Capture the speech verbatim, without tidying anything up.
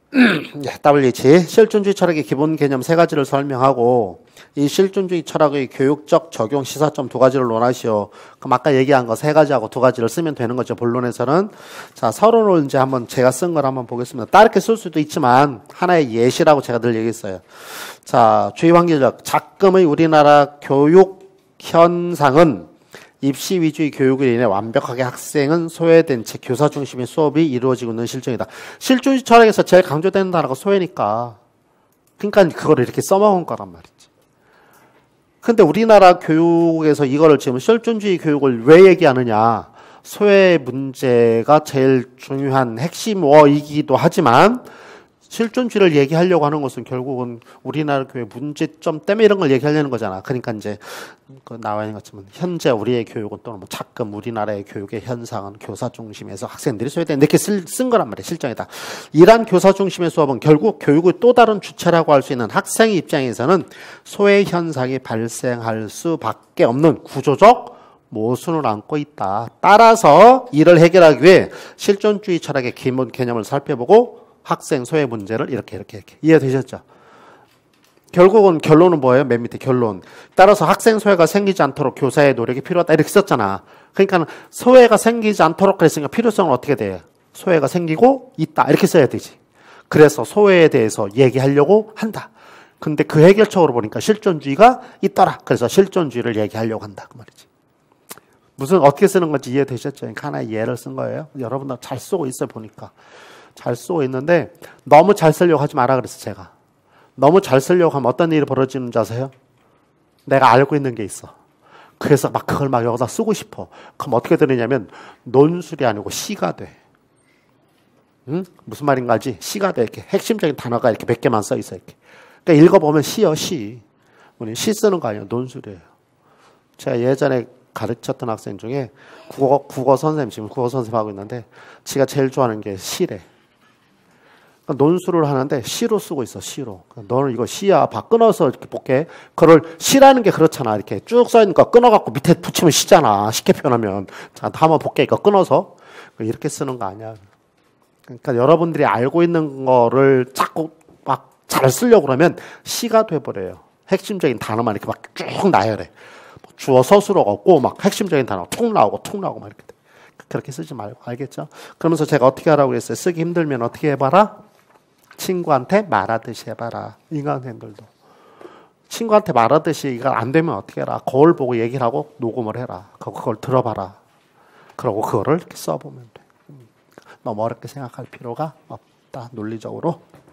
더블유에이치 실존주의 철학의 기본 개념 세 가지를 설명하고 이 실존주의 철학의 교육적 적용 시사점 두 가지를 논하시오. 그럼 아까 얘기한 거 세 가지하고 두 가지를 쓰면 되는 거죠. 본론에서는. 자, 서론을 이제 한번 제가 쓴 걸 한번 보겠습니다. 다르게 쓸 수도 있지만 하나의 예시라고 제가 늘 얘기했어요. 자, 주의 환경적 작금의 우리나라 교육 현상은 입시 위주의 교육으로 인해 완벽하게 학생은 소외된 채 교사 중심의 수업이 이루어지고 있는 실정이다. 실존주의 철학에서 제일 강조되는 단어가 소외니까. 그러니까 그걸 이렇게 써먹은 거란 말이지. 근데 우리나라 교육에서 이거를 지금 실존주의 교육을 왜 얘기하느냐. 소외 문제가 제일 중요한 핵심 워이기도 하지만 실존주의를 얘기하려고 하는 것은 결국은 우리나라 교회 문제점 때문에 이런 걸 얘기하려는 거잖아. 그러니까 이제 그 나와 있는 것처럼 현재 우리의 교육은 또는 뭐 작금 우리나라의 교육의 현상은 교사 중심에서 학생들이 소외된 이렇게 쓸, 쓴 거란 말이야. 실정이다. 이러한 교사 중심의 수업은 결국 교육의 또 다른 주체라고 할 수 있는 학생의 입장에서는 소외 현상이 발생할 수밖에 없는 구조적 모순을 안고 있다. 따라서 이를 해결하기 위해 실존주의 철학의 기본 개념을 살펴보고 학생 소외 문제를 이렇게 이렇게 이렇게 이해되셨죠? 결국은 결론은 뭐예요? 맨 밑에 결론. 따라서 학생 소외가 생기지 않도록 교사의 노력이 필요하다 이렇게 썼잖아. 그러니까 소외가 생기지 않도록 그랬으니까 필요성은 어떻게 돼? 소외가 생기고 있다 이렇게 써야 되지. 그래서 소외에 대해서 얘기하려고 한다. 근데 그 해결책으로 보니까 실존주의가 있더라. 그래서 실존주의를 얘기하려고 한다 그 말이지. 무슨 어떻게 쓰는 건지 이해되셨죠? 그러니까 하나의 예를 쓴 거예요. 여러분들 잘 쓰고 있어 보니까. 잘 쓰고 있는데 너무 잘 쓰려고 하지 마라 그랬어 제가. 너무 잘 쓰려고 하면 어떤 일이 벌어지는 줄 아세요? 내가 알고 있는 게 있어. 그래서 막 그걸 막 여기다 쓰고 싶어. 그럼 어떻게 되느냐면 논술이 아니고 시가 돼. 응? 무슨 말인가 알지? 시가 돼. 이렇게 핵심적인 단어가 이렇게 몇 개만 써 있어. 이렇게. 그러니까 읽어보면 시여 시. 우리 시 쓰는 거 아니에요. 논술이에요. 제가 예전에 가르쳤던 학생 중에 국어, 국어 선생님, 지금 국어 선생님 하고 있는데 지가 제일 좋아하는 게 시래. 그러니까 논술을 하는데 시로 쓰고 있어, 시로. 그러니까 너는 이거 시야, 봐. 끊어서 이렇게 볼게. 그걸 시라는 게 그렇잖아. 이렇게 쭉 써있는 거 끊어갖고 밑에 붙이면 시잖아. 쉽게 표현하면. 자, 한번 볼게. 이거 끊어서. 이렇게 쓰는 거 아니야. 그러니까 여러분들이 알고 있는 거를 자꾸 막 잘 쓰려고 그러면 시가 돼버려요. 핵심적인 단어만 이렇게 막 쭉 나열해. 주어 서술어가 없고 막 핵심적인 단어 툭 나오고 툭 나오고 막 이렇게 돼. 그렇게 쓰지 말고 알겠죠? 그러면서 제가 어떻게 하라고 그랬어요? 쓰기 힘들면 어떻게 해봐라? 친구한테 말하듯이 해봐라. 인간생들도. 친구한테 말하듯이 이거 안 되면 어떻게 해라? 거울 보고 얘기를 하고 녹음을 해라. 그걸 들어봐라. 그러고 그거를 이렇게 써보면 돼. 너무 어렵게 생각할 필요가 없다. 논리적으로.